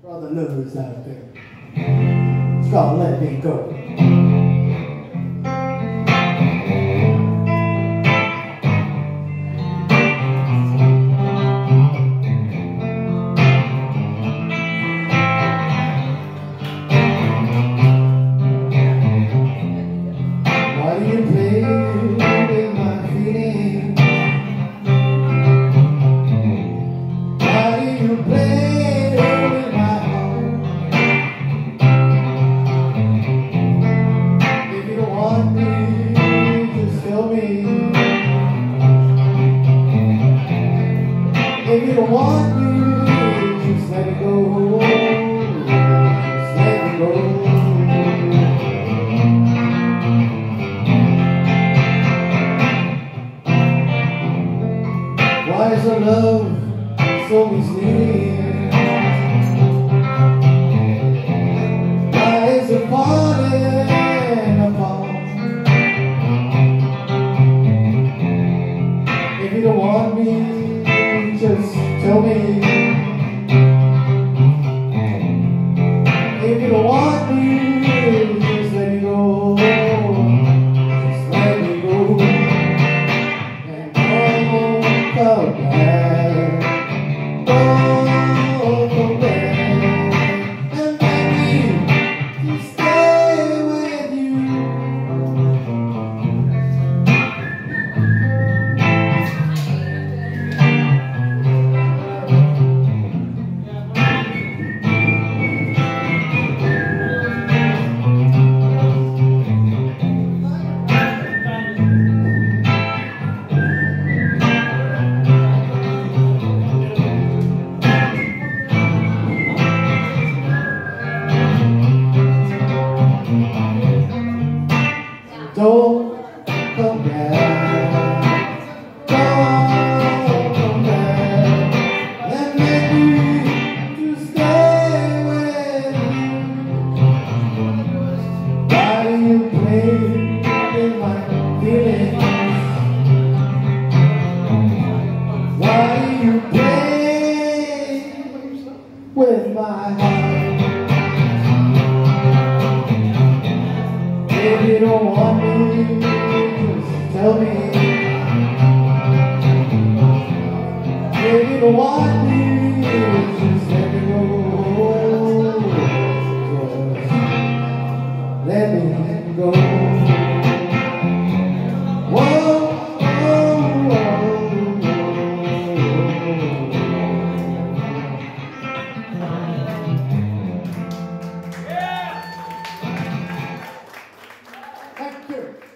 For all the lovers out there. It's called Let Me Go. Why do you play with my feelings? Why do you play with my heart? If you don't want me, just tell me. If you don't want me, just let it go. Just let it go. Why is our love so misleading? Why is it falling apart? If you don't want me, just tell me. If you don't want me, just let me go. Just let me go. And don't come back. Don't come back. And maybe to stay with you. Don't come back. Don't come back. And maybe to stay with you. Why do you play with my feelings? Why do you play with my heart? If you don't want me, just tell me. If you don't want me, just let me go. Just let me go. Whoa, whoa, whoa. Thank you.